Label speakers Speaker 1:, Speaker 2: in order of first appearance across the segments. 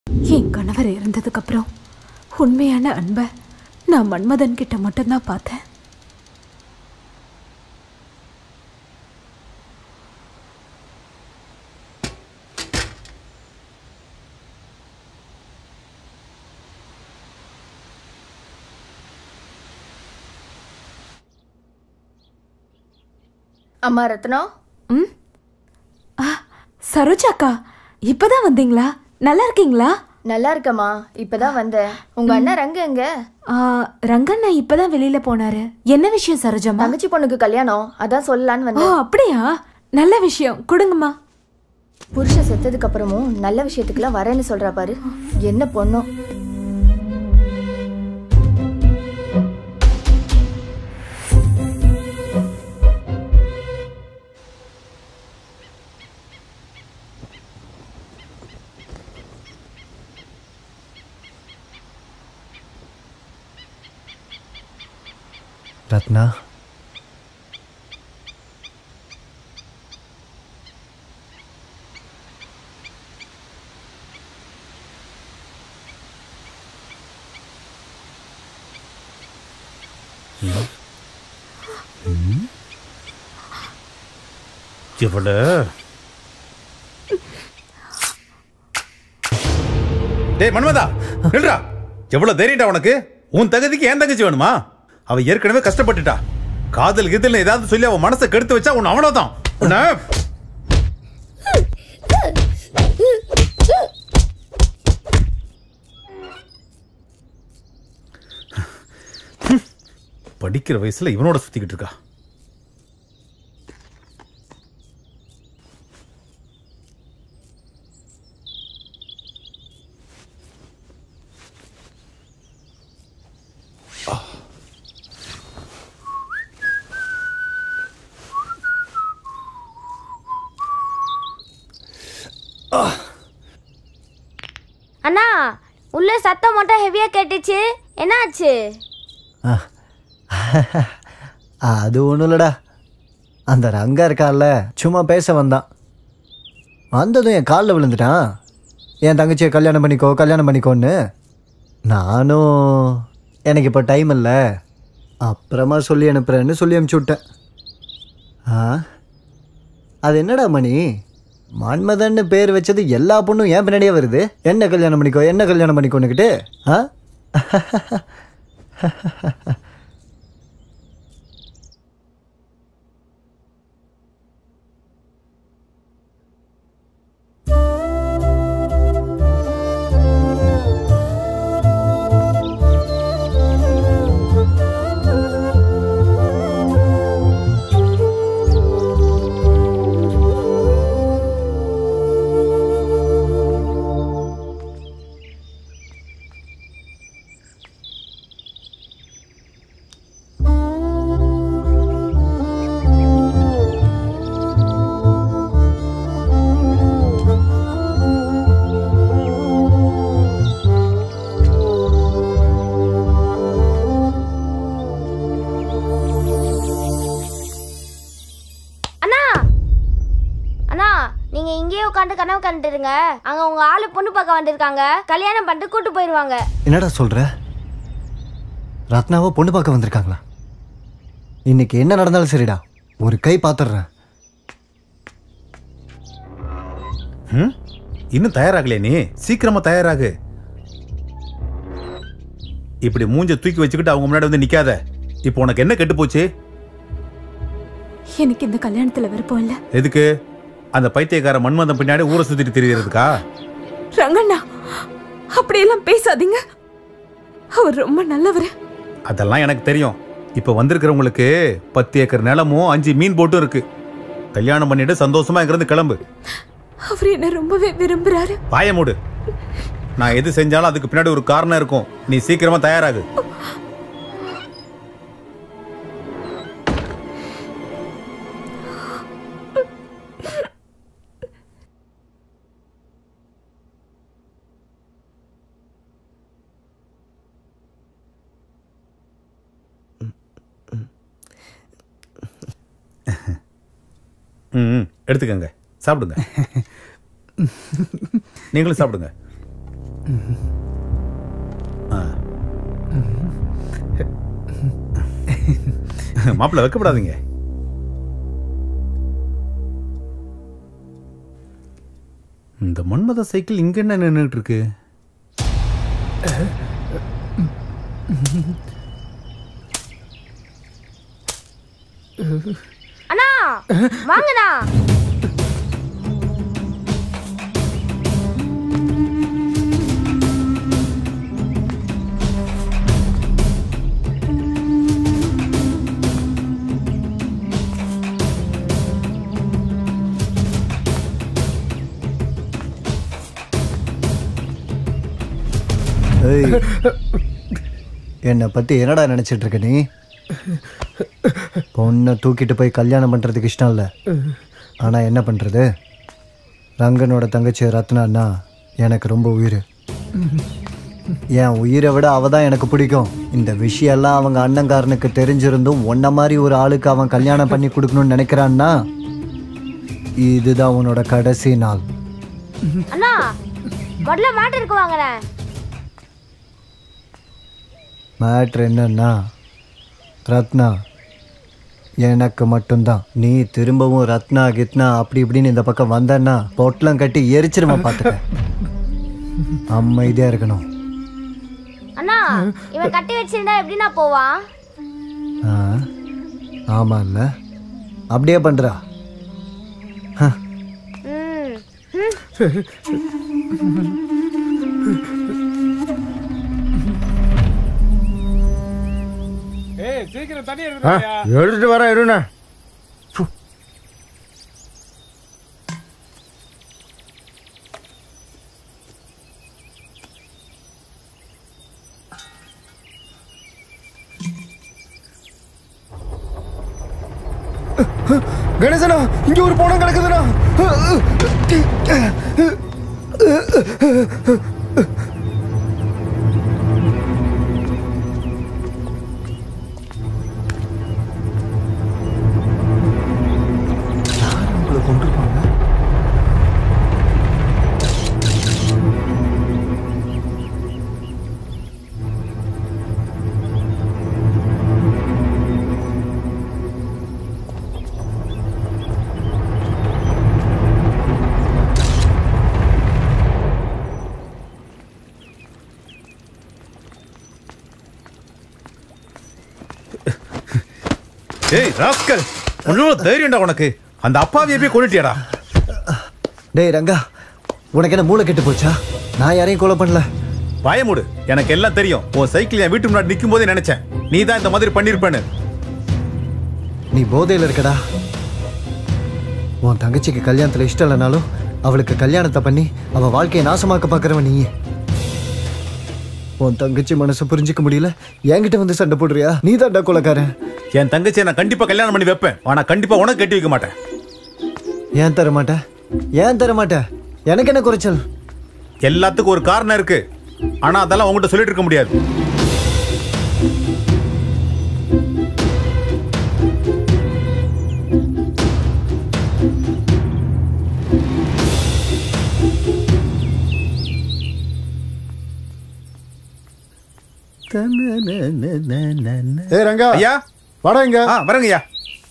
Speaker 1: என் கணவர் இறந்ததுக்கு அப்புறம் உண்மையான அன்பை நான் மன்மதன் கிட்ட மட்டும்தான் பார்த்தேன்.
Speaker 2: அம்மா ரத்னம்.
Speaker 1: சரோஜாக்கா, இப்பதான் வந்தீங்களா? நல்லா இருக்கீங்களா?
Speaker 2: நல்லா இருக்கம்மா, இப்பதான் வந்தேன். உங்க அண்ணன் ரங்க எங்க?
Speaker 1: ரங்கண்ணா இப்பதான் வெளியில போனாரு. என்ன விஷயம் சரோஜாமா?
Speaker 2: தங்கச்சி பொண்ணுக்கு கல்யாணம், அதான் சொல்லலான்னு வந்தேன்.
Speaker 1: அப்படியா? நல்ல விஷயம், கொடுங்கம்மா.
Speaker 2: புருஷன் செத்ததுக்கு அப்புறமும் நல்ல விஷயத்துக்குலாம் வரேன்னு சொல்றா பாரு. என்ன பொண்ணும்.
Speaker 3: ரத்னா,
Speaker 4: இவள டேய் மன்மதா, நில்றா. எவ்வளவு தைரியம்டா உனக்கு? உன் தகுதிக்கு ஏன் தங்கச்சி வேணுமா? அவ ஏற்கனவே கஷ்டப்பட்டுட்டா. காதல் கீதல் ஏதாவது சொல்லி அவன் மனசை கெடுத்து வச்சா உன் அவனதான். படிக்கிற வயசுல இவனோட சுத்திக்கிட்டு இருக்கா.
Speaker 5: அண்ணா, உள்ள சத்தம் மட்டும் ஹெவியா கேட்டுச்சு, என்னாச்சு?
Speaker 3: அது ஒன்றும் இல்லடா. அந்த ரங்கா இருக்கான்ல, சும்மா பேச வந்தான். வந்ததும் என் காலில் விழுந்துட்டான். என் தங்கச்சியை கல்யாணம் பண்ணிக்கோன்னு. நானும் எனக்கு இப்போ டைம் இல்லை, அப்புறமா சொல்லி அனுப்புகிறேன்னு சொல்லி அனுப்பிச்சி விட்டேன். அது என்னடா மணி, மன்மதன்னு பேர் வச்சது எல்லா பொண்ணும் ஏன் பின்னாடியே வருது? என்ன கல்யாணம் பண்ணிக்கோன்னுக்கிட்டு.
Speaker 5: கனவு கண்டுருங்க. அங்க உங்க ஆளு பொண்ணு பார்க்க வந்திருக்காங்க. கல்யாணம் பண்ணிட்டு கூட்டு போயிருவாங்க.
Speaker 3: என்னடா சொல்ற? ரத்னாவை பொண்ணு பார்க்க வந்திருக்காங்களா? இன்னைக்கு என்ன நடந்தாலும் சரிடா, ஒரு கை பாத்துறேன்.
Speaker 4: இன்னும் தயாராகலையே நீ? சீக்கிரமா தயாராகு. இப்படி மூஞ்ச தூக்கி வச்சுக்கிட்டு அவங்க முன்னாடி வந்து நிக்காத. இப்போ உனக்கு என்ன கெட்டு போச்சு?
Speaker 1: எனக்கு இந்த கல்யாணத்துல விருப்பம் இல்ல.
Speaker 4: எதுக்கு? அந்த பைத்தியக்கார மன்மதன் பின்னாடி ஊரை சுத்திட்டு திரியறதுக்கா?
Speaker 1: ரங்கண்ணா, அப்படியெல்லாம் பேசாதீங்க. அவர் ரொம்ப நல்லவர்.
Speaker 4: அதெல்லாம் எனக்கு தெரியும். இப்ப வந்திருக்கிறவங்களுக்கு 10 ஏக்கர் நிலமும் 5 மீன் போட்டும் இருக்கு. கல்யாணம் பண்ணிட்டு சந்தோஷமா இங்கிருந்து கிளம்பு.
Speaker 1: அவர் என்ன ரொம்பவே விரும்புறாரு.
Speaker 4: வாய மூடு. நான் எது செஞ்சாலும் அதுக்கு பின்னாடி ஒரு காரணம் இருக்கும். நீ சீக்கிரமா தயாராகு. எடுத்துக்கங்க, சாப்பிடுங்க. நீங்களும் சாப்பிடுங்க. மாப்பிள்ள வைக்கப்படாதீங்க. இந்த மன்மத சைக்கிள் இங்க என்ன நின்றுட்டு இருக்கு?
Speaker 5: அண்ணா வாங்கண்ணா.
Speaker 3: என்னை பற்றி என்னடா நினச்சிட்டு இருக்க நீ? பொண்ணை தூக்கிட்டு போய் கல்யாணம் பண்ணுறதுக்கு இஷ்டம் இல்லை. ஆனால் என்ன பண்ணுறது, ரங்கனோட தங்கச்சி ரத்னான்னா எனக்கு ரொம்ப உயிர். என் உயிரை விட அவள் தான் எனக்கு பிடிக்கும். இந்த விஷயம்லாம் அவங்க அண்ணங்காரனுக்கு தெரிஞ்சிருந்தும் ஒன்றை மாதிரி ஒரு ஆளுக்கு அவன் கல்யாணம் பண்ணி கொடுக்கணும்னு நினைக்கிறான்னா இதுதான் உன்னோட கடைசி நாள்.
Speaker 5: அண்ணா முதல்ல மாட்டு இருக்கு வாங்குறேன்.
Speaker 3: மேட்ரு என்னன்னா ரத்னா எனக்கு மட்டும்தான். நீ திரும்பவும் ரத்னா கித்னா அப்படி இப்படின்னு இந்த பக்கம் வந்தன்னா பொட்டலம் கட்டி எரிச்சிருமா பார்த்துக்க. அமைதியா இருக்கணும்.
Speaker 5: அண்ணா இவன் கட்டி வச்சிருந்தா எப்படின்னா போவான்?
Speaker 3: ஆமா இல்ல அப்படியே பண்றா.
Speaker 6: எடுத்துட்டு வர இருண்ணா. கணேசனா இங்க ஒரு பணம் கிடக்குதுண்ணா.
Speaker 4: ஏய் ராஸ்கல், உன்னோட தைரியம்டா உனக்கு. அந்த அப்பாவியை போய் கொன்னுட்டியாடா?
Speaker 3: டேய் ரங்கா, உனக்கு என்ன மூளை கெட்டு போச்சா? நான் யாரையும் கொலை பண்ணல.
Speaker 4: பயமுடு, எனக்கு எல்லாம் தெரியும். உன் சைக்கிள் என் வீட்டு முன்னாடி நிற்கும் போதே நினைச்சேன் நீ தான் இந்த மாதிரி பண்ணிருப்பேன்னு.
Speaker 3: நீ போதையில் இருக்கடா. உன் தங்கச்சிக்கு கல்யாணத்தில் இஷ்டம் இல்லைனாலும் அவளுக்கு கல்யாணத்தை பண்ணி அவள் வாழ்க்கையை நாசமாக்க பார்க்குறவன் நீ. உன் தங்கச்சி மனசை புரிஞ்சிக்க முடியல, என்கிட்ட வந்து சண்டை போடுறியா? நீ தான்டா கொலைக்காரன்.
Speaker 4: என் தங்கச்சியை நான் கண்டிப்பா கல்யாணம் பண்ணி வைப்பேன். ஆனா கண்டிப்பா உனக்கு கட்டி வைக்க மாட்டேன்.
Speaker 3: ஏன் தர மாட்டேன்? ஏன் தர மாட்டேன்? எனக்கு என்ன குறைச்சல்?
Speaker 4: எல்லாத்துக்கும் ஒரு காரணம் இருக்கு. ஆனா அதெல்லாம் உங்ககிட்ட சொல்லிட்டு இருக்க முடியாது.
Speaker 6: ஏய் ரங்கா,
Speaker 4: ஐயா
Speaker 6: வாடா இங்க.
Speaker 4: வரங்க ஐயா.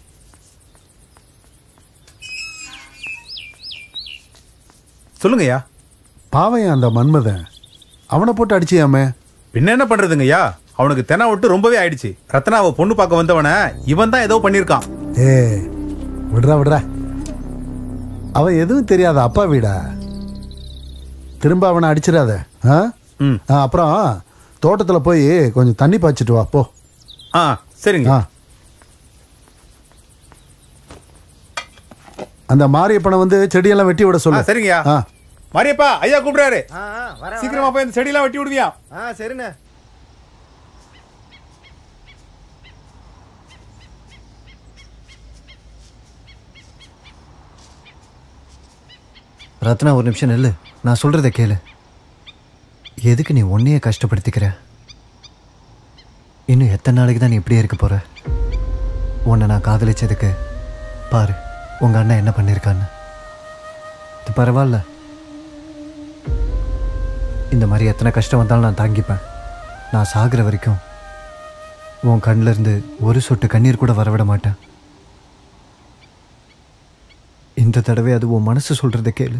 Speaker 4: சொல்லுங்க ஐயா.
Speaker 6: பாவையா அந்த மன்மதன், அவனை போட்டு அடிச்சியாமே.
Speaker 4: பின்ன என்ன பண்றதுங்க ஐயா, அவனுக்கு தென விட்டு ரொம்பவே ஆயிடுச்சு. ரத்னாவை பொண்ணு பார்க்க வந்தவன இவன் தான் ஏதோ பண்ணிருக்கான்.
Speaker 6: ஏய் விடுறா, அவன் எதுவும் தெரியாத அப்பா வீடா. திரும்ப அவனை அடிச்சிடாத. அப்புறம் தோட்டத்தில் போய் கொஞ்சம் தண்ணி பாய்ச்சிட்டு வா போ.
Speaker 4: சரிங்க.
Speaker 6: அந்த மாரியப்பனை வந்து செடியெல்லாம் வெட்டி விட சொல்லு.
Speaker 4: சரிங்கய்யா. மாரியப்பா ஐயா கூப்பிடுறாரு, சீக்கிரமா போய் இந்த செடியெல்லாம் வெட்டி விடுவியா?
Speaker 3: சரிண்ணே. ரத்னா ஒரு நிமிஷம் நில்லு, நான் சொல்றதை கேளு. எதுக்கு நீ உன்னையே கஷ்டப்படுத்திக்கிற? இன்னும் எத்தனை நாளைக்கு தான் நீ இப்படியே இருக்க போற? உன்னை நான் காதலிச்சதுக்கு பாரு உங்க அண்ணன் என்ன பண்ணிருக்கான்னு. இது பரவாயில்ல. இந்த மாதிரி எத்தனை கஷ்டம் வந்தாலும் நான் தாங்கிப்பேன். நான் சாகிற வரைக்கும் உன் கண்ணில் இருந்து ஒரு சொட்டு கண்ணீர் கூட வரவிட மாட்டேன். இந்த தடவை அது உன் மனசு சொல்றதை கேளு.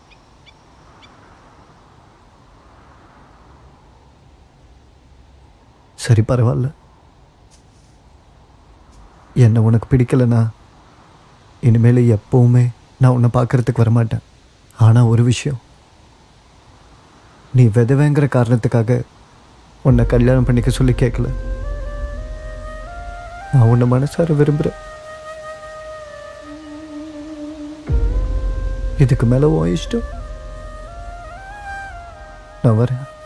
Speaker 3: சரி, பரவாயில்ல. என்ன உனக்கு பிடிக்கலனா இனிமேல் எப்பவுமே நான் உன்னை பார்க்கறதுக்கு வரமாட்டேன். ஆனால் ஒரு விஷயம், நீ விதவைங்கிற காரணத்துக்காக உன்னை கல்யாணம் பண்ணிக்க சொல்லி கேட்கல. நான் உன்னை மனசார விரும்புகிறேன். இதுக்கு மேலே உன் இஷ்டம். நான் வரேன்.